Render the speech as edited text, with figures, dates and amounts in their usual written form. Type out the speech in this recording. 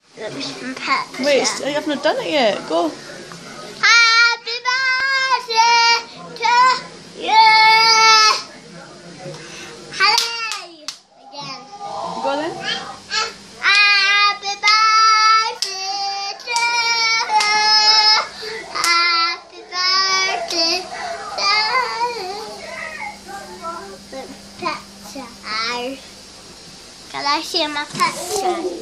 Let me some pets. Wait, I haven't done it yet. Go. Happy birthday to you. Hooray! Again. Go then. Happy birthday to you. Happy birthday to you. The pets are. Can I see my pets?